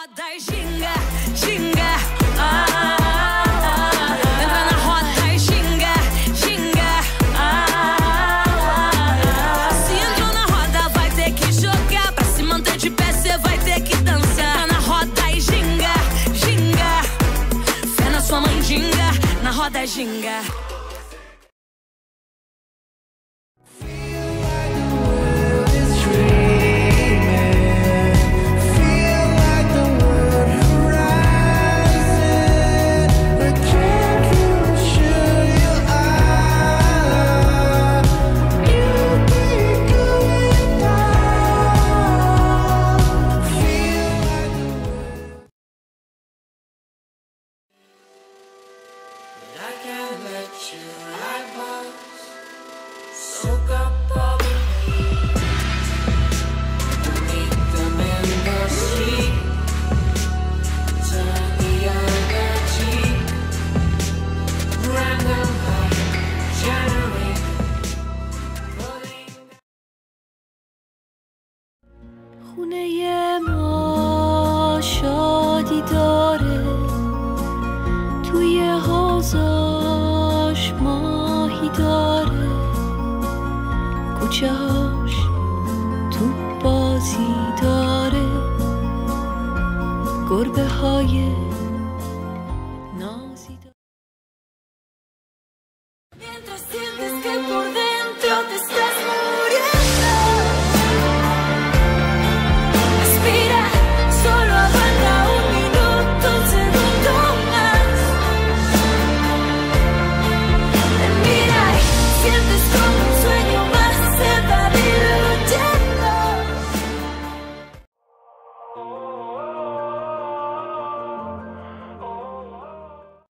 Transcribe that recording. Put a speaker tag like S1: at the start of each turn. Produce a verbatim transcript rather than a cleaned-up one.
S1: roda e ginga, ginga, ah, ah, ah. Entra na roda e ginga, ginga, ah, ah, ah. Se entrou na roda vai ter que jogar, pra se manter de pé cê vai ter que dançar. Entra na roda e ginga, ginga, fé na sua mãe ginga, na roda ginga.
S2: I can't let you ride bus, soak up all the heat, meet them in the street, turn the other cheek, random light generate,
S3: خونه ما شادی داره، توی حوضاش ماهی داره، کوچه‌هاش توپ بازی داره، گربه های